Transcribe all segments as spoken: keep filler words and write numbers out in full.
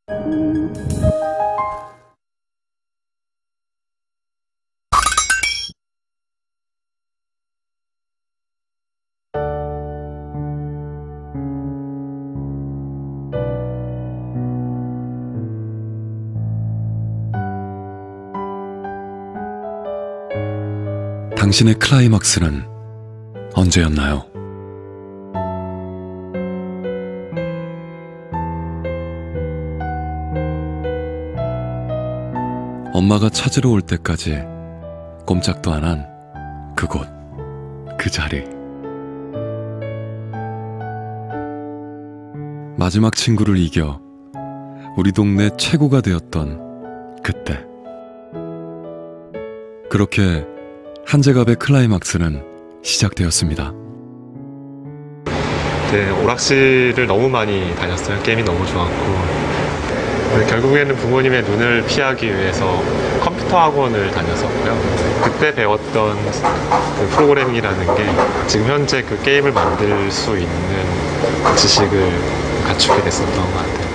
당신의 클라이막스는 언제였나요? 엄마가 찾으러 올 때까지 꼼짝도 안 한 그곳, 그 자리. 마지막 친구를 이겨 우리 동네 최고가 되었던 그때. 그렇게 한재갑의 클라이막스는 시작되었습니다. 네, 오락실을 너무 많이 다녔어요. 게임이 너무 좋았고. 네, 결국에는 부모님의 눈을 피하기 위해서 컴퓨터 학원을 다녔었고요. 그때 배웠던 그 프로그래밍이라는 게 지금 현재 그 게임을 만들 수 있는 지식을 갖추게 됐었던 것 같아요.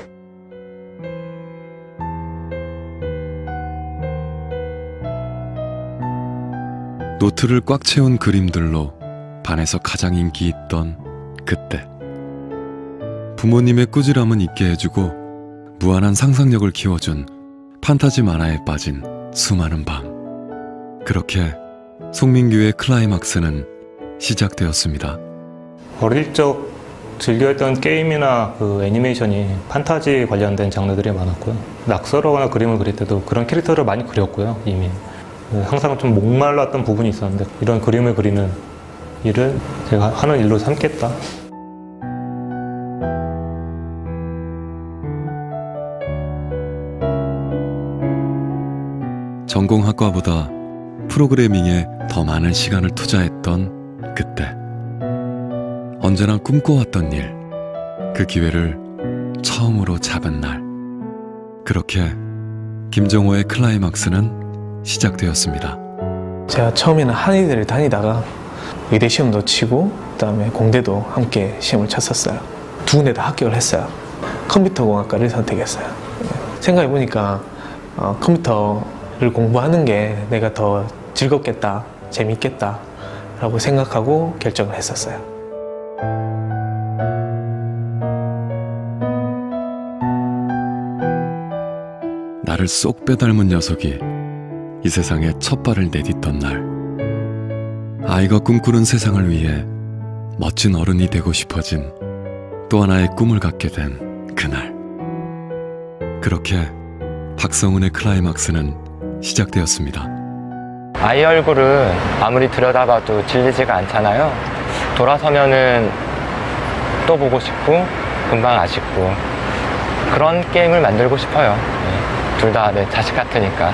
노트를 꽉 채운 그림들로 반에서 가장 인기 있던 그때. 부모님의 꾸지람은 있게 해주고 무한한 상상력을 키워준 판타지 만화에 빠진 수많은 밤. 그렇게 송민규의 클라이막스는 시작되었습니다. 어릴 적 즐겨했던 게임이나 그 애니메이션이 판타지 관련된 장르들이 많았고요. 낙서로거나 그림을 그릴 때도 그런 캐릭터를 많이 그렸고요, 이미. 항상 좀 목말랐던 부분이 있었는데 이런 그림을 그리는 일을 제가 하는 일로 삼겠다. 전공학과보다 프로그래밍에 더 많은 시간을 투자했던 그때. 언제나 꿈꿔왔던 일, 그 기회를 처음으로 잡은 날. 그렇게 김정호의 클라이막스는 시작되었습니다. 제가 처음에는 한의대를 다니다가 의대 시험도 치고 그다음에 공대도 함께 시험을 쳤었어요. 두 군데 다 합격을 했어요. 컴퓨터공학과를 선택했어요. 생각해보니까 어, 컴퓨터를 공부하는 게 내가 더 즐겁겠다, 재밌겠다 라고 생각하고 결정을 했었어요. 나를 쏙 빼닮은 녀석이 이 세상에 첫 발을 내딛던 날. 아이가 꿈꾸는 세상을 위해 멋진 어른이 되고 싶어진 또 하나의 꿈을 갖게 된 그날. 그렇게 박성훈의 클라이막스는 시작되었습니다. 아이 얼굴을 아무리 들여다봐도 질리지가 않잖아요. 돌아서면은 또 보고 싶고 금방 아쉽고 그런 게임을 만들고 싶어요. 둘 다 내 자식 같으니까.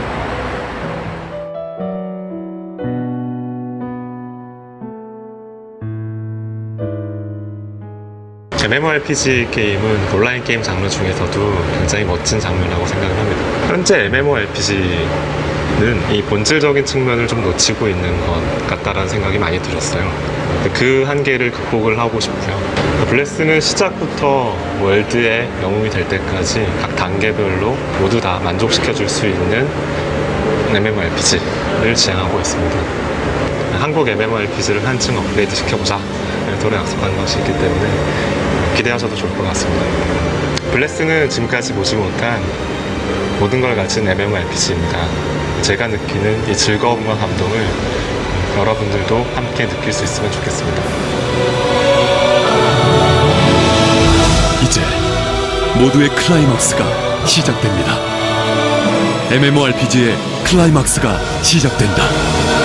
엠엠오알피지 게임은 온라인 게임 장르 중에서도 굉장히 멋진 장르라고 생각을 합니다. 현재 엠엠오알피지는 이 본질적인 측면을 좀 놓치고 있는 것 같다라는 생각이 많이 들었어요. 그 한계를 극복을 하고 싶고요. 블레스는 시작부터 월드의 영웅이 될 때까지 각 단계별로 모두 다 만족시켜줄 수 있는 엠엠오알피지를 지향하고 있습니다. 한국 엠엠오알피지를 한층 업그레이드 시켜보자 서로 약속한 것이 있기 때문에 기대하셔도 좋을 것 같습니다. 블레스는 지금까지 보지 못한 모든 걸 가진 엠엠오알피지입니다. 제가 느끼는 이 즐거움과 감동을 여러분들도 함께 느낄 수 있으면 좋겠습니다. 이제 모두의 클라이막스가 시작됩니다. 엠엠오알피지의 클라이막스가 시작된다.